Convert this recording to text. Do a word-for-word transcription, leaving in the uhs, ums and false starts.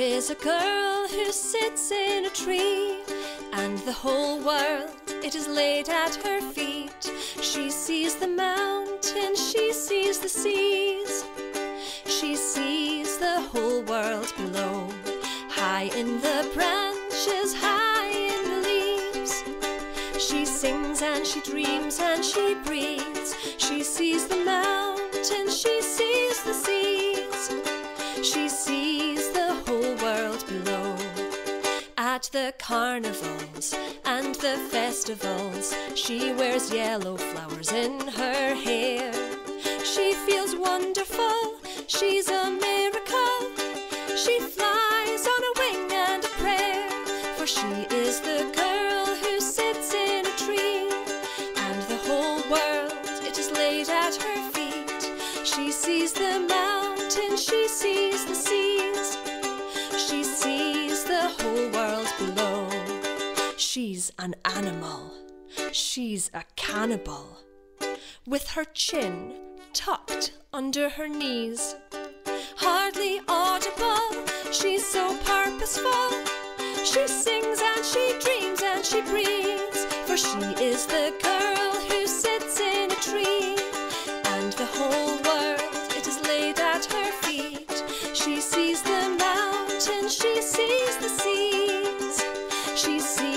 is a girl who sits in a tree, and the whole world, it is laid at her feet. She sees the mountains, she sees the seas, she sees the whole world below. High in the branches, high in the leaves, she sings and she dreams and she breathes. She sees the mountains, she sees the seas, she sees the whole world below. At the carnivals and the festivals, she wears yellow flowers in her hair. She feels wonderful, she's a miracle. She flies on a wing and a prayer, for she is the girl who sits in a tree, and the whole world, it is laid at her feet. She sees the mountains, she sees the seas, she sees the whole world below. She's an animal, she's a cannibal, with her chin tucked under her knees. Hardly audible, she's so purposeful. She sings and she dreams and she breathes, for she is the girl who sits in a tree, and the whole world, it is laid at her feet. She sees the mountains, she sees the seas, she sees